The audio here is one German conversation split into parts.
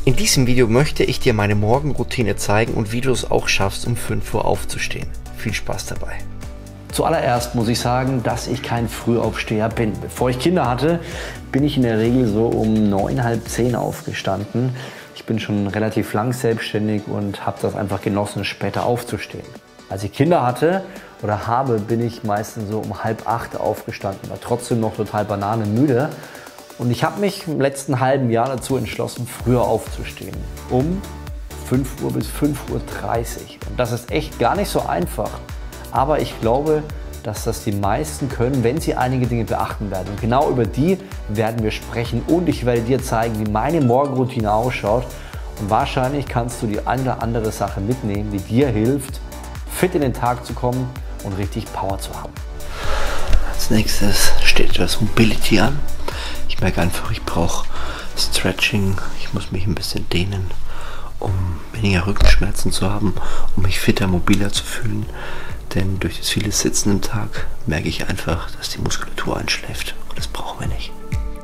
In diesem Video möchte ich dir meine Morgenroutine zeigen und wie du es auch schaffst, um 5 Uhr aufzustehen. Viel Spaß dabei. Zuallererst muss ich sagen, dass ich kein Frühaufsteher bin. Bevor ich Kinder hatte, bin ich in der Regel so um 9, halb 10 aufgestanden. Ich bin schon relativ lang selbstständig und habe das einfach genossen, später aufzustehen. Als ich Kinder hatte oder habe, bin ich meistens so um halb 8 aufgestanden, war trotzdem noch total bananenmüde. Und ich habe mich im letzten halben Jahr dazu entschlossen, früher aufzustehen. Um 5 Uhr bis 5:30 Uhr. Und das ist echt gar nicht so einfach. Aber ich glaube, dass das die meisten können, wenn sie einige Dinge beachten werden. Und genau über die werden wir sprechen. Und ich werde dir zeigen, wie meine Morgenroutine ausschaut. Und wahrscheinlich kannst du die eine oder andere Sache mitnehmen, die dir hilft, fit in den Tag zu kommen und richtig Power zu haben. Als nächstes steht das Mobility an. Ich merke einfach, ich brauche Stretching, ich muss mich ein bisschen dehnen, um weniger Rückenschmerzen zu haben, um mich fitter, mobiler zu fühlen. Denn durch das viele Sitzen im Tag merke ich einfach, dass die Muskulatur einschläft und das brauchen wir nicht.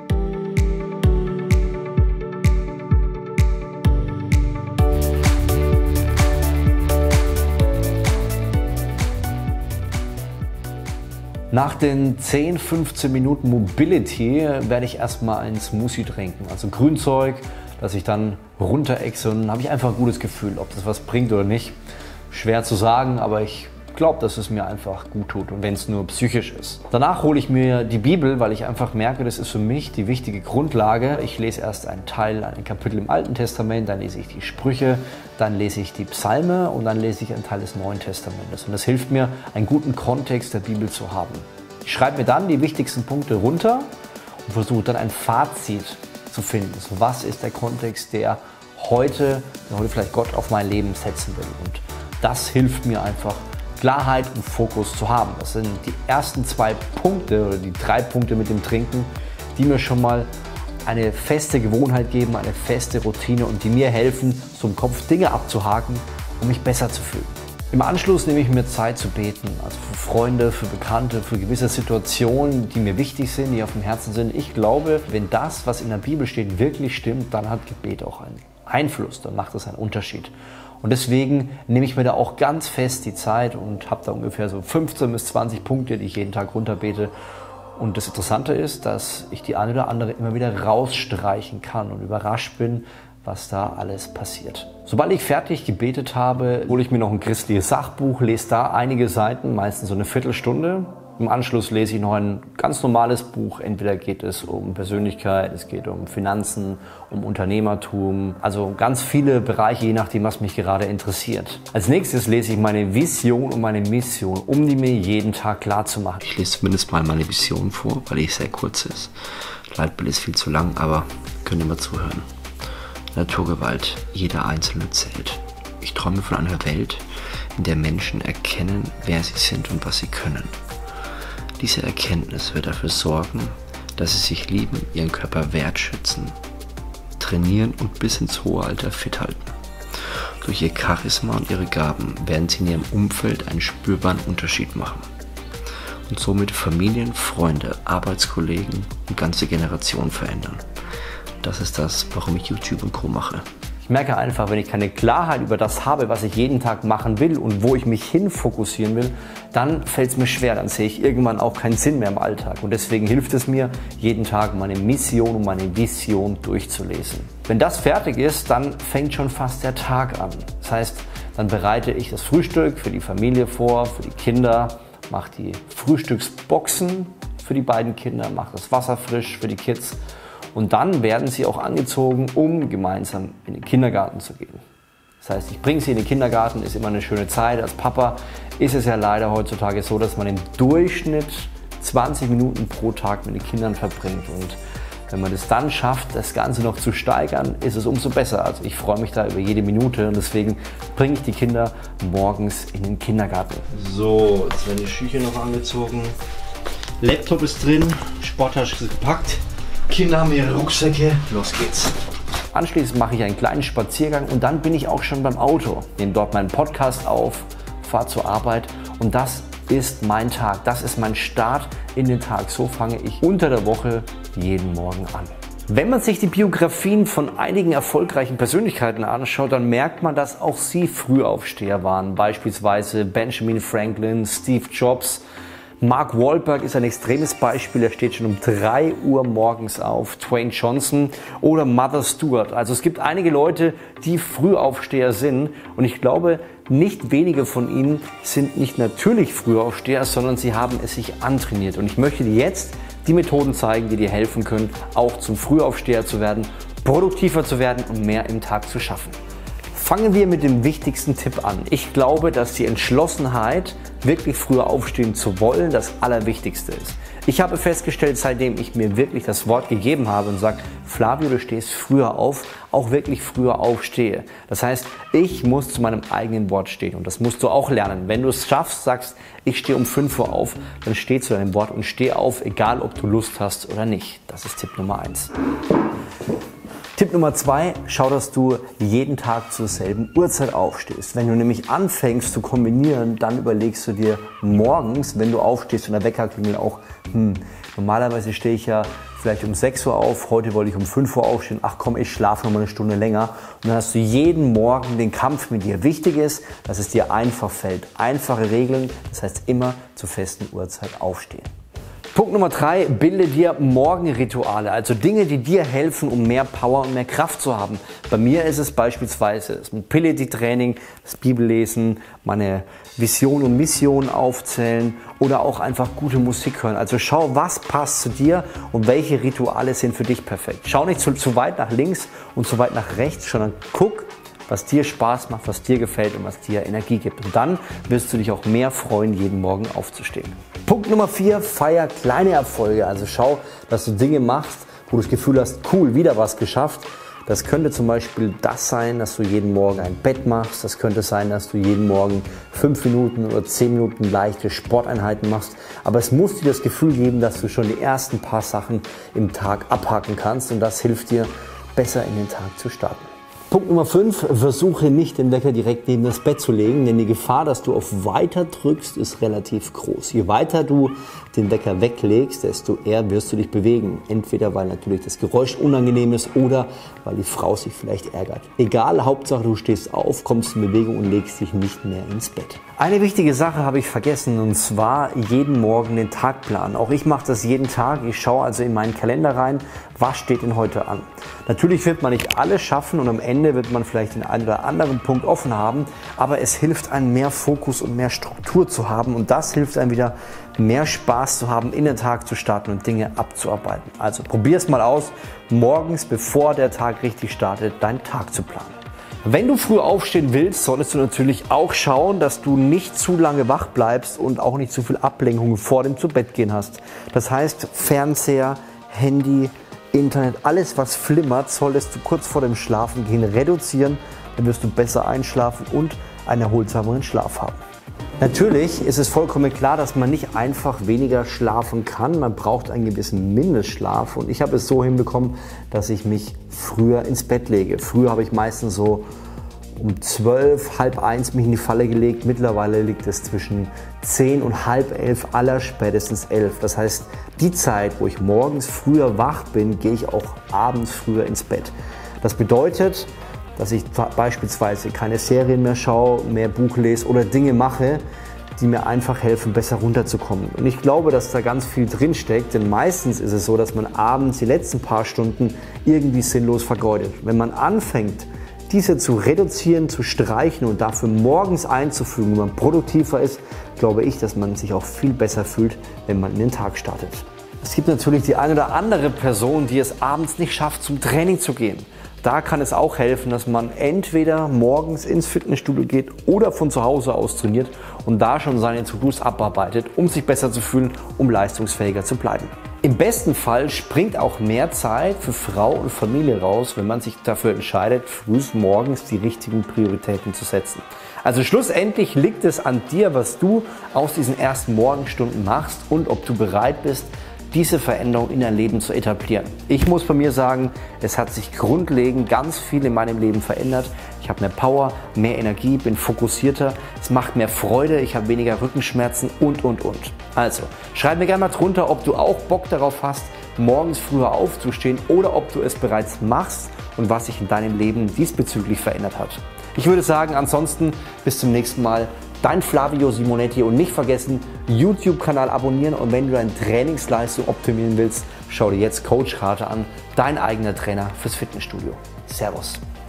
Nach den 10, 15 Minuten Mobility werde ich erstmal einen Smoothie trinken, also Grünzeug, das ich dann runterexe und dann habe ich einfach ein gutes Gefühl, ob das was bringt oder nicht. Schwer zu sagen, aber ich glaube, dass es mir einfach gut tut und wenn es nur psychisch ist. Danach hole ich mir die Bibel, weil ich einfach merke, das ist für mich die wichtige Grundlage. Ich lese erst ein Kapitel im Alten Testament, dann lese ich die Sprüche, dann lese ich die Psalme und dann lese ich einen Teil des Neuen Testamentes. Und das hilft mir, einen guten Kontext der Bibel zu haben. Ich schreibe mir dann die wichtigsten Punkte runter und versuche dann ein Fazit zu finden. So, was ist der Kontext, der heute vielleicht Gott auf mein Leben setzen will? Und das hilft mir einfach, Klarheit und Fokus zu haben. Das sind die ersten 2 Punkte oder die 3 Punkte mit dem Trinken, die mir schon mal eine feste Gewohnheit geben, eine feste Routine und die mir helfen, so im Kopf Dinge abzuhaken, um mich besser zu fühlen. Im Anschluss nehme ich mir Zeit zu beten, also für Freunde, für Bekannte, für gewisse Situationen, die mir wichtig sind, die auf dem Herzen sind. Ich glaube, wenn das, was in der Bibel steht, wirklich stimmt, dann hat Gebet auch einen Einfluss, dann macht es einen Unterschied. Und deswegen nehme ich mir da auch ganz fest die Zeit und habe da ungefähr so 15 bis 20 Punkte, die ich jeden Tag runterbete. Und das Interessante ist, dass ich die eine oder andere immer wieder rausstreichen kann und überrascht bin, was da alles passiert. Sobald ich fertig gebetet habe, hole ich mir noch ein christliches Sachbuch, lese da einige Seiten, meistens so eine Viertelstunde. Im Anschluss lese ich noch ein ganz normales Buch. Entweder geht es um Persönlichkeit, es geht um Finanzen, um Unternehmertum. Also ganz viele Bereiche, je nachdem, was mich gerade interessiert. Als nächstes lese ich meine Vision und meine Mission, um die mir jeden Tag klar zu machen. Ich lese zumindest mal meine Vision vor, weil die sehr kurz ist. Leitbild ist viel zu lang, aber könnt ihr mal zuhören. Naturgewalt, jeder Einzelne zählt. Ich träume von einer Welt, in der Menschen erkennen, wer sie sind und was sie können. Diese Erkenntnis wird dafür sorgen, dass sie sich lieben, ihren Körper wertschätzen, trainieren und bis ins hohe Alter fit halten. Durch ihr Charisma und ihre Gaben werden sie in ihrem Umfeld einen spürbaren Unterschied machen und somit Familien, Freunde, Arbeitskollegen und ganze Generationen verändern. Das ist das, warum ich YouTube und Co. mache. Ich merke einfach, wenn ich keine Klarheit über das habe, was ich jeden Tag machen will und wo ich mich hin fokussieren will, dann fällt es mir schwer, dann sehe ich irgendwann auch keinen Sinn mehr im Alltag. Und deswegen hilft es mir, jeden Tag meine Mission und meine Vision durchzulesen. Wenn das fertig ist, dann fängt schon fast der Tag an. Das heißt, dann bereite ich das Frühstück für die Familie vor, für die Kinder, mache die Frühstücksboxen für die beiden Kinder, mache das Wasser frisch für die Kids. Und dann werden sie auch angezogen, um gemeinsam in den Kindergarten zu gehen. Das heißt, ich bringe sie in den Kindergarten, ist immer eine schöne Zeit. Als Papa ist es ja leider heutzutage so, dass man im Durchschnitt 20 Minuten pro Tag mit den Kindern verbringt. Und wenn man es dann schafft, das Ganze noch zu steigern, ist es umso besser. Also ich freue mich da über jede Minute und deswegen bringe ich die Kinder morgens in den Kindergarten. So, jetzt werden die Schücher noch angezogen. Laptop ist drin, Sporttasche ist gepackt. Kinder haben ihre Rucksäcke, los geht's. Anschließend mache ich einen kleinen Spaziergang und dann bin ich auch schon beim Auto. Nehme dort meinen Podcast auf, fahre zur Arbeit und das ist mein Tag. Das ist mein Start in den Tag. So fange ich unter der Woche jeden Morgen an. Wenn man sich die Biografien von einigen erfolgreichen Persönlichkeiten anschaut, dann merkt man, dass auch sie Frühaufsteher waren. Beispielsweise Benjamin Franklin, Steve Jobs. Mark Wahlberg ist ein extremes Beispiel, er steht schon um 3 Uhr morgens auf. Dwayne Johnson oder Mother Stewart. Also es gibt einige Leute, die Frühaufsteher sind und ich glaube, nicht wenige von ihnen sind nicht natürlich Frühaufsteher, sondern sie haben es sich antrainiert. Und ich möchte dir jetzt die Methoden zeigen, die dir helfen können, auch zum Frühaufsteher zu werden, produktiver zu werden und mehr im Tag zu schaffen. Fangen wir mit dem wichtigsten Tipp an. Ich glaube, dass die Entschlossenheit, wirklich früher aufstehen zu wollen, das Allerwichtigste ist. Ich habe festgestellt, seitdem ich mir wirklich das Wort gegeben habe und sage, Flavio, du stehst früher auf, auch wirklich früher aufstehe. Das heißt, ich muss zu meinem eigenen Wort stehen und das musst du auch lernen. Wenn du es schaffst, sagst, ich stehe um 5 Uhr auf, dann steh zu deinem Wort und steh auf, egal ob du Lust hast oder nicht. Das ist Tipp Nummer 1. Tipp Nummer 2, schau, dass du jeden Tag zur selben Uhrzeit aufstehst. Wenn du nämlich anfängst zu kombinieren, dann überlegst du dir morgens, wenn du aufstehst und der Wecker klingelt auch, normalerweise stehe ich ja vielleicht um 6 Uhr auf, heute wollte ich um 5 Uhr aufstehen, ach komm, ich schlafe noch mal eine Stunde länger. Und dann hast du jeden Morgen den Kampf mit dir. Wichtig ist, dass es dir einfach fällt. Einfache Regeln, das heißt immer zur festen Uhrzeit aufstehen. Punkt Nummer 3, bilde dir Morgenrituale, also Dinge, die dir helfen, um mehr Power und mehr Kraft zu haben. Bei mir ist es beispielsweise das Mobility-Training, das Bibellesen, meine Vision und Mission aufzählen oder auch einfach gute Musik hören. Also schau, was passt zu dir und welche Rituale sind für dich perfekt. Schau nicht zu weit nach links und zu weit nach rechts, sondern guck, was dir Spaß macht, was dir gefällt und was dir Energie gibt. Und dann wirst du dich auch mehr freuen, jeden Morgen aufzustehen. Punkt Nummer 4, feier kleine Erfolge. Also schau, dass du Dinge machst, wo du das Gefühl hast, cool, wieder was geschafft. Das könnte zum Beispiel das sein, dass du jeden Morgen ein Bett machst. Das könnte sein, dass du jeden Morgen 5 Minuten oder 10 Minuten leichte Sporteinheiten machst. Aber es muss dir das Gefühl geben, dass du schon die ersten paar Sachen im Tag abhaken kannst. Und das hilft dir, besser in den Tag zu starten. Punkt Nummer 5, versuche nicht den Wecker direkt neben das Bett zu legen, denn die Gefahr, dass du auf Weiter drückst, ist relativ groß. Je weiter du den Wecker weglegst, desto eher wirst du dich bewegen. Entweder weil natürlich das Geräusch unangenehm ist oder weil die Frau sich vielleicht ärgert. Egal, Hauptsache du stehst auf, kommst in Bewegung und legst dich nicht mehr ins Bett. Eine wichtige Sache habe ich vergessen und zwar jeden Morgen den Tag planen. Auch ich mache das jeden Tag. Ich schaue also in meinen Kalender rein, was steht denn heute an. Natürlich wird man nicht alles schaffen und am Ende wird man vielleicht den einen oder anderen Punkt offen haben, aber es hilft einem mehr Fokus und mehr Struktur zu haben und das hilft einem wieder mehr Spaß zu haben, in den Tag zu starten und Dinge abzuarbeiten. Also probier es mal aus, morgens, bevor der Tag richtig startet, deinen Tag zu planen. Wenn du früh aufstehen willst, solltest du natürlich auch schauen, dass du nicht zu lange wach bleibst und auch nicht zu viel Ablenkung vor dem Zubettgehen hast. Das heißt, Fernseher, Handy, Internet, alles was flimmert, solltest du kurz vor dem Schlafengehen reduzieren, dann wirst du besser einschlafen und einen erholsameren Schlaf haben. Natürlich ist es vollkommen klar, dass man nicht einfach weniger schlafen kann. Man braucht einen gewissen Mindestschlaf und ich habe es so hinbekommen, dass ich mich früher ins Bett lege. Früher habe ich meistens so um 12, halb 1 mich in die Falle gelegt. Mittlerweile liegt es zwischen 10 und halb 11, allerspätestens 11. Das heißt, die Zeit, wo ich morgens früher wach bin, gehe ich auch abends früher ins Bett. Das bedeutet, dass ich beispielsweise keine Serien mehr schaue, mehr Buch lese oder Dinge mache, die mir einfach helfen, besser runterzukommen. Und ich glaube, dass da ganz viel drin steckt, denn meistens ist es so, dass man abends die letzten paar Stunden irgendwie sinnlos vergeudet. Wenn man anfängt, diese zu reduzieren, zu streichen und dafür morgens einzufügen, wenn man produktiver ist, glaube ich, dass man sich auch viel besser fühlt, wenn man in den Tag startet. Es gibt natürlich die eine oder andere Person, die es abends nicht schafft, zum Training zu gehen. Da kann es auch helfen, dass man entweder morgens ins Fitnessstudio geht oder von zu Hause aus trainiert und da schon seine To-Dos abarbeitet, um sich besser zu fühlen, um leistungsfähiger zu bleiben. Im besten Fall springt auch mehr Zeit für Frau und Familie raus, wenn man sich dafür entscheidet, früh morgens die richtigen Prioritäten zu setzen. Also schlussendlich liegt es an dir, was du aus diesen ersten Morgenstunden machst und ob du bereit bist, diese Veränderung in dein Leben zu etablieren. Ich muss bei mir sagen, es hat sich grundlegend ganz viel in meinem Leben verändert. Ich habe mehr Power, mehr Energie, bin fokussierter, es macht mehr Freude, ich habe weniger Rückenschmerzen und. Also, schreib mir gerne mal drunter, ob du auch Bock darauf hast, morgens früher aufzustehen oder ob du es bereits machst und was sich in deinem Leben diesbezüglich verändert hat. Ich würde sagen, ansonsten bis zum nächsten Mal. Dein Flavio Simonetti und nicht vergessen, YouTube-Kanal abonnieren und wenn du deine Trainingsleistung optimieren willst, schau dir jetzt Coach Carter an, dein eigener Trainer fürs Fitnessstudio. Servus.